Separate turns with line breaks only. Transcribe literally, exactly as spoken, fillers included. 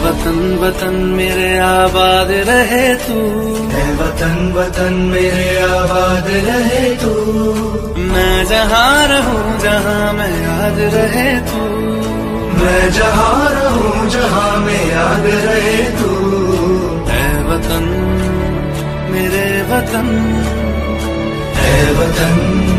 वतन वतन मेरे आबाद रहे तू,
है वतन वतन मेरे आबाद रहे तू।
मैं जहाँ रहूं जहाँ मैं याद रहे तू,
मैं जहाँ रहूं जहाँ में याद रहे तू।
है वतन मेरे वतन,
है वतन